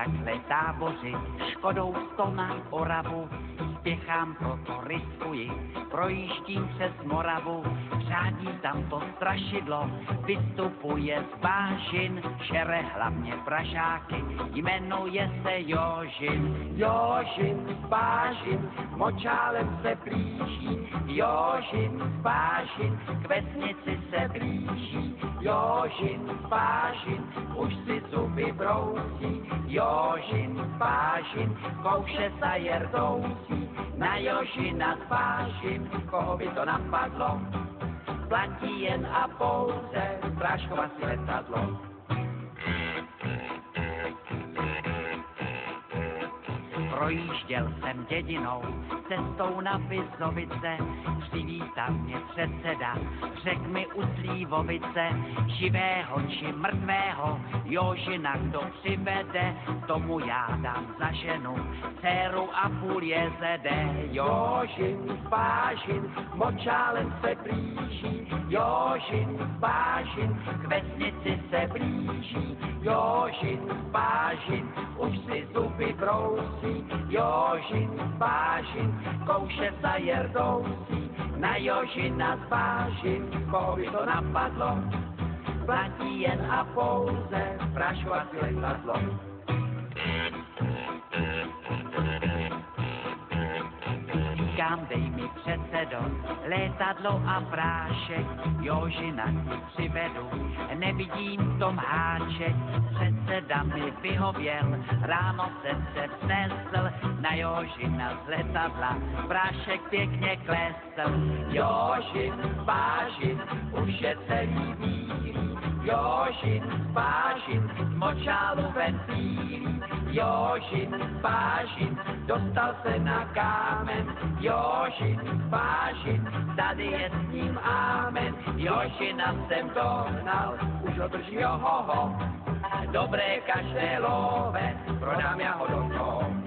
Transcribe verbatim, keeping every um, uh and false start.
takhle táboři, Škodou sto na Oravu, spěchám, proto riskuji, projíždím přes Moravu, řádí tam to strašidlo, vystupuje z bážin, šere hlavně pražáky, jmenuje se Jožin. Jožin z bážin, močálem se blíží, Jožin z bážin, k vesnici se blíží, Jožin z bážin, už si zuby brousí, Jožin z bážin, kouše sa jerdoucí, na Jožina z bážin, koho by to napadlo, platí jen a pouze práškovací letadlo. Projížděl jsem dědinou, cestou na Vizovice, přivítal mě předseda, řek mi u Slívovice, živého či mrtvého, Jožina kdo přivede, tomu já dám za ženu, dceru a půl jezede. Jožin z bážin, močálem se blíží, Jožin z bážin, k vesnici se blíží, Jožin z bážin, už si zuby brousí, Jožin z bážin, kouše sa jerdoucí, na Jožina z bážin, koho by to napadlo, platí jen a pouze práškovací letadlo. Říkám, dej mi předsedo, létadlo a prášek, Jožina ti přivedu, nevidím v tom háček, předseda mi vyhověl, ráno jsem se vznesl, na Jožina z letadla, prášek pěkně klesl. Jožin z bážin, už je celý bílý, Jožin z bážin, z močálu ven bílý, Jožin z bážin, dostal se na kámen, Jožin z bážin, tady je s ním ámen, Jožina jsem dohnal, už ho drží ohoho, dobré každé love, prodám já ho do toho.